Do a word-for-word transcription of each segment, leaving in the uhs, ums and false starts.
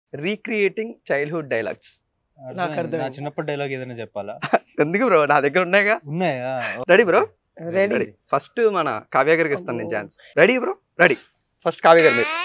Recreating childhood dialogues. నాకు అర్థం చిన్నప్పటి డైలాగ్ ఏదైనా చెప్పాలా? ఎందుకు బ్రో, నా దగ్గర ఉన్నాయిగా. ఉన్నాయా? Ready bro? రెడీ. ఫస్ట్ మన కావ్య గారికి ఇస్తాను నేను chance. Ready bro? Ready. First Kavya గారు మీరు.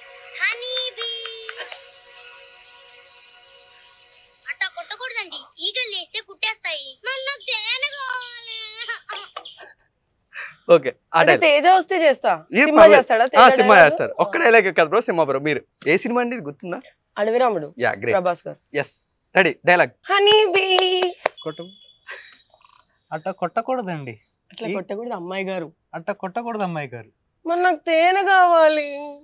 ఓకే, తేజ వస్తే చేస్తా. సింహ చేస్తారు. ఒక్క డైలాగ్ కదా బ్రో. సింహ బ్రో మీరు ఏ సినిమా అండి గుర్తుందా? అడవిరాముడు. Yeah great. ప్రభాస్ గారు. yes ready. Dialogue. Honey bee. కొట్టు. అట్ట కొట్టకూడదండి. అట్లా కొట్టకూడదు అమ్మాయి గారు. అట్ట కొట్టకూడదు అమ్మాయి గారు. మరి నాకు తేనె కావాలి.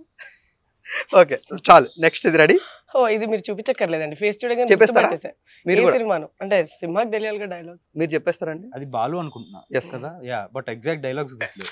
ఓకే చాలు. నెక్స్ట్ ఇది రెడీ. ఓ ఇది మీరు చూపించక్కర్లేదండి, ఫేస్ చూడగానే చెప్పేస్తారా మీరు కూడా? సినిమాను అంటే సింహాకి తెలియాలిగా డైలాగ్స్. మీరు చెప్పేస్తారండి? అది బాలు అనుకుంటున్నా. yes కదా. యా బట్ ఎగ్జాక్ట్ డైలాగ్స్ గుర్తులేదు.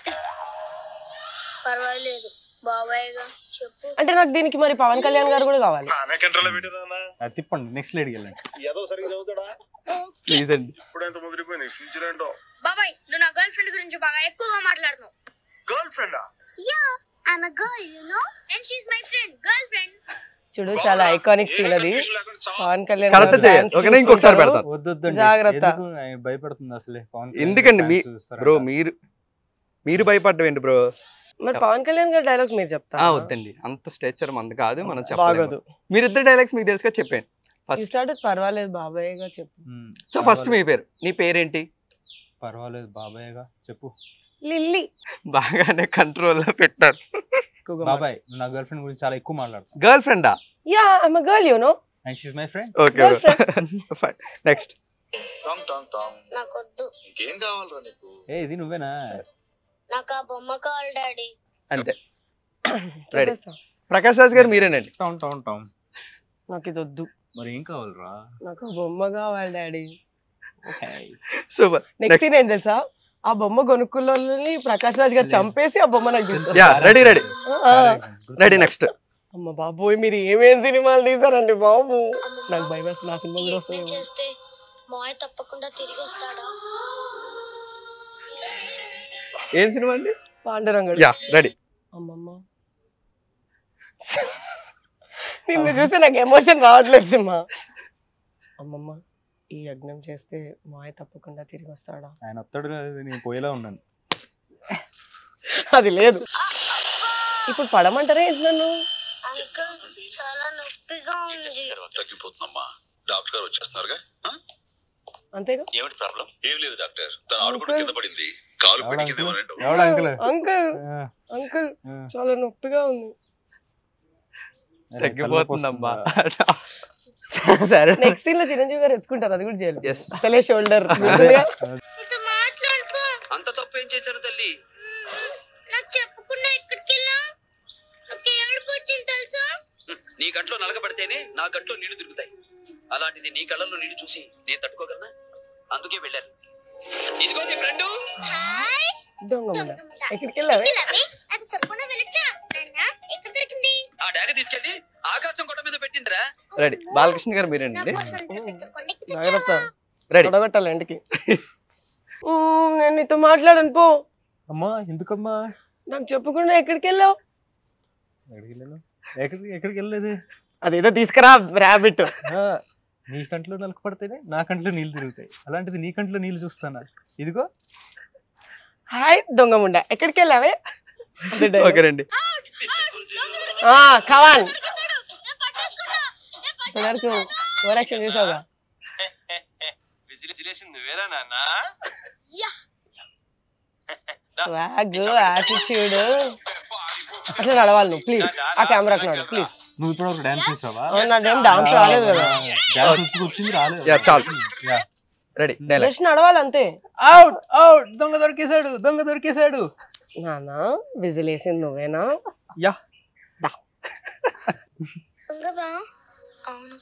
పర్వాలేదు బాబాయ్గా చెప్పు. అంటే నాకు దీనికి మరి పవన్ కళ్యాణ్ గారు కూడా కావాలి. ఆనే కంట్రోల్ పెట్టానా? అది తిప్పండి. నెక్స్ట్ లేడీకి వెళ్ళండి. ఏదో సరిగ్గా చదువుతాడా? ప్లీజ్ అండి. ఇప్పుడు ఎంత ముదిరిపోయింది ఫ్యూచర్ ఏంటో. బాబాయ్ నువ్వు నా గర్ల్ ఫ్రెండ్ గురించి బాగా ఎక్కువగా మాట్లాడుతున్నావు. గర్ల్ ఫ్రెండా? Yeah I am a girl you know and she is my friend girlfriend. చూడు చాలా ఐకానిక్ సీన్ అది. పవన్ కళ్యాణ్ కరెక్ట్ చేయాలి. ఓకేనా? ఇంకొకసారి పెడతాను. వద్దు వద్దు జాగ్రత్త. భయపడుతుంది అసలే పవన్. ఎందుకండి మీ బ్రో మీరు మీరు భయపడ్డం ఏంటి బ్రో? మరి పవన్ కళ్యాణ్ గారి డైలాగ్స్ మీరు చెప్తారా? వద్దండి, అంత స్ట్రెచర్ మంది కాదు, మనం చెప్పలేదు. మీరు ఇద్దరు డైలాగ్స్ మీకు తెలుసుగా చెప్పాను. ఫస్ట్ స్టార్ట్ పర్వాలేదు బాబాయ్గా చెప్పు. సో ఫస్ట్ మీ పేరు. నీ పేరేంటి? పర్వాలేదు బాబాయ్గా చెప్పు. లిల్లీ. బాగానే కంట్రోల్ లో పెట్టారు. బాబాయ్ నా గర్ల్ ఫ్రెండ్ గురించి చాలా ఎక్కువ మాట్లాడుతా. గర్ల్ ఫ్రెండా? Yeah I am a girl you know and she is my friend. Okay fine. Next. టాంగ్ టాంగ్ టాంగ్. నాకొద్దు. ఇంకేం కావాలరా నీకు? ఏ ఇది నువ్వేనా? నాకు ఆ బొమ్మ కావాలి డాడీ. అంతే. రెడీ. ప్రకాష్ రాజ్ గారు మీరేనండి. Town town town. నాకు ఇది వద్దు. మరి ఏం కావాలరా? నాకు బొమ్మ కావాలి డాడీ. సూపర్. నెక్స్ట్ సీన్ ఏం తెలుసా? ఆ బొమ్మ కొనుక్కుల్లోని ప్రకాష్ రాజ్ గారు చంపేసి ఆ బొమ్మ నాకు తీసుకొస్తారు. Yeah ready ready ready. Next. అమ్మ బాబోయ్ మీరు ఏమేం సినిమాలు తీసారండి బాబు. నాకు భయం వేస్తుంది. నా సినిమా కూడా వస్తుంది. చేస్తే మాయ తప్పకుండా తిరిగి వస్తాడా? ఏం సినిమా అండి? పాండురంగడు. Yeah ready. అమ్మమ్మ నిన్ను చూస్తే నాకు ఎమోషన్ రావట్లేదు సింహ. అమ్మమ్మ ఈ యజ్ఞం చేస్తే మాయ తప్పకుండా తిరిగి వస్తాడా? ఆయన వస్తాడు, నేను పోయేలా ఉన్నాను. అది లేదు. ఇప్పుడు పడమంటారా ఏంటి నన్ను? అంకుల్ చాలా నొప్పిగా ఉంది. తగ్గిపోతుందమ్మా. డాక్టర్ గారు వచ్చేస్తున్నారుగా. అంతేగా? ఏమిటి ప్రాబ్లం? ఏం లేదు డాక్టర్, తన ఆడుకుంటూ కింద పడింది, కాలు పెట్టి కింద పడింది. అంకుల్ అంకుల్ చాలా నొప్పిగా ఉంది. తగ్గిపోతుందమ్మా. సరే నెక్స్ట్ సీన్ లో చిరంజీవి గారు ఎత్తుకుంటారు, అది కూడా చేయాలి. అసలే షోల్డర్. అంత తప్పు ఏం చేశారు తల్లి? నాకు చెప్పకుండా ఎక్కడికి వెళ్ళావు? నాకు ఏడుపు వచ్చింది తెలుసా? నీ గంటలో నలగబడితేనే నా గంటలో నీళ్లు తిరుగుతాయి. అలాంటిది నీ కళ్ళల్లో నీళ్లు చూసి నేను తట్టుకోగలనా? అందుకే వెళ్ళాను. ఇదిగో నీ ఫ్రెండ్. దొంగ ఎక్కడికి వెళ్ళావే? అది చెప్పకుండా వెళ్ళొచ్చా? ఎక్కడ దొరికింది? ఆ డాగ తీసుకెళ్ళి ఆకాశం కొండ మీద పెట్టిందిరా. రెడీ. బాలకృష్ణ గారు మీరేనండి. జాగ్రత్త. రెడీ. తొడగొట్టాలి ఇంటికి. నేను నీతో మాట్లాడను పో. అమ్మా ఎందుకమ్మా? నాకు చెప్పకుండా ఎక్కడికి వెళ్ళావు? ఎక్కడికి వెళ్ళాను? ఎక్కడికి ఎక్కడికి వెళ్ళలేదు. అదేదో తీసుకురా ర్యాబిట్. నీ కంట్లో నలుకు పడితేనే నా కంట్లో నీళ్ళు తిరుగుతాయి. అలాంటిది నీ కంట్లో నీళ్ళు చూస్తానా? ఇదిగో. హాయ్ దొంగ ముండా ఎక్కడికి వెళ్ళావే? ఓకేనండి. కవాన్ ఓవరాక్షన్ చేసావుగా. నువ్వేనా నాన్న? స్వాగ్ యాటిట్యూడ్ అట్లా నడవాలి నువ్వు ప్లీజ్. ఆ కెమెరాకి నడు ప్లీజ్. నువ్వు ఇప్పుడు ఒక డాన్స్ చేసావా? నాదేం డాన్స్ రాలేదు కదా. డాన్స్ వచ్చింది రాలేదు. యా చాలు. రెడీ. డైలాగ్. జస్ట్ నడవాలి అంతే. Out out. దొంగ దొరికేశాడు, దొంగ దొరికేశాడు. నానా విజిల్ వేసింది నువ్వేనా? యా దా. అవును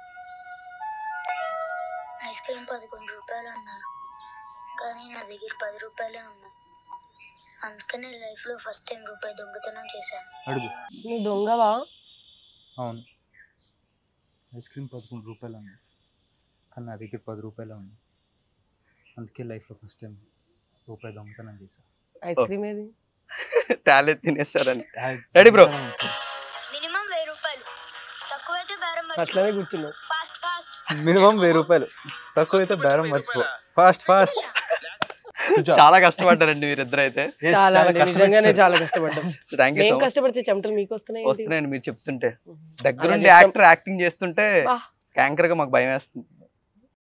ఐస్ క్రీమ్ పదకొండు రూపాయలు అన్నారు, కానీ నా దగ్గర పది రూపాయలే ఉన్నాయి. అందుకనే లైఫ్ లో ఫస్ట్ టైం రూపాయి దొంగతనం చేశాను. అడుగు. నువ్వు దొంగవా? అవును. ఐస్ క్రీమ్ పదకొండు రూపాయలు ఉన్నాయి, కానీ నా దగ్గర పది రూపాయలే ఉన్నాయి. అందుకే లైఫ్ లో ఫస్ట్ టైం రూపాయి దొంగతనం చేశాను. ఐస్ క్రీమ్ ఏది? టాలెంట్ తినేసారని. Ready bro. మినిమం వెయ్యి రూపాయలు, తక్కువైతే అట్లానే కూర్చున్నావు. మినిమం వెయ్యి రూపాయలు తక్కువ అయితే బేరం మర్చిపో. Fast fast. చాలా కష్టపడ్డారండి మీరిద్దరు అయితే. చాలా నిజంగానే చాలా కష్టపడ్డాం. థ్యాంక్ యూ సో నేను మచ్. కష్టపడితే చెమటలు మీకు వస్తున్నాయి. వస్తున్నాయండి మీరు చెప్తుంటే. దగ్గరుండి యాక్టర్ యాక్టింగ్ చేస్తుంటే యాంకర్ గా మాకు భయం వేస్తుంది.